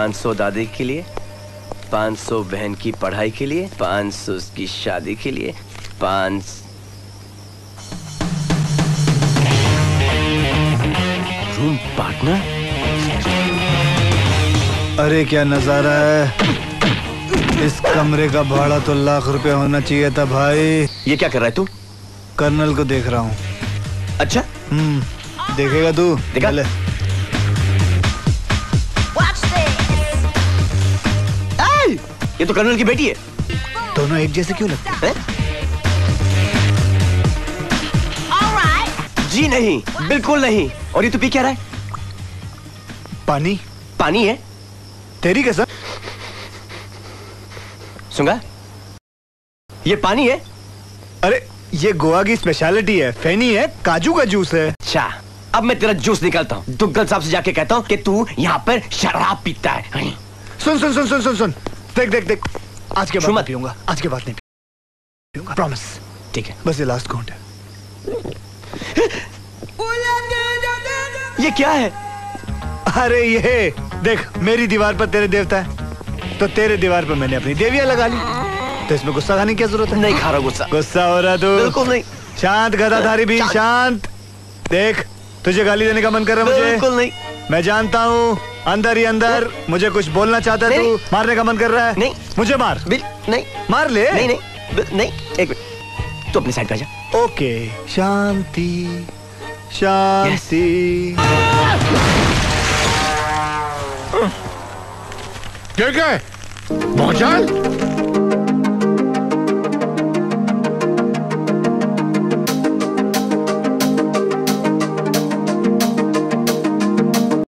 500 दादी के लिए, 500 बहन की पढ़ाई के लिए, 500 उसकी शादी के लिए, 5 रूम पार्टनर। अरे क्या नजारा है। इस कमरे का भाड़ा तो लाख रुपए होना चाहिए था भाई। ये क्या कर रहा है तू? कर्नल को देख रहा हूँ। अच्छा देखेगा तू? देखा ले। ये तो कर्नल की बेटी है। दोनों एक जैसे क्यों लगते हैं? जी नहीं, बिल्कुल नहीं। और ये तू पी क्या रहा है? पानी। पानी है? तेरी कसम। सुंगा, ये पानी है? अरे ये गोवा की स्पेशलिटी है, फेनी है, काजू का जूस है। अच्छा, अब मैं तेरा जूस निकालता हूँ। दुग्गल साहब से जाके कहता हूँ कि तू यहाँ पर शराब पीता है। सुन सुन सुन सुन सुन सुन, देख देख देख, आज के बाद नहीं पीऊंगा, आज के बाद नहीं पीऊंगा, प्रॉमिस। ठीक है, बस ये लास्ट काउंट है। ये क्या है? अरे ये देख, मेरी दीवार पर तेरे देवता है, तो तेरे दीवार पर मैंने अपनी देवियां लगा ली, तो इसमें गुस्सा खाने की क्या जरूरत है? नहीं खा रहा गुस्सा। गुस्सा हो रहा तू? बिल्कुल नहीं। शांत गदाधारी भी शांत। देख, तुझे गाली देने का मन कर रहा है मुझे? बिल्कुल नहीं। मैं जानता हूँ, अंदर ही अंदर मुझे कुछ बोलना चाहता है तू, मारने का मन कर रहा है? नहीं। मुझे मार। नहीं। मार ले। नहीं नहीं नहीं, एक मिनट, तू अपनी साइड पे जा। ओके, शांति शांति। क्या क्या है? भौचाल?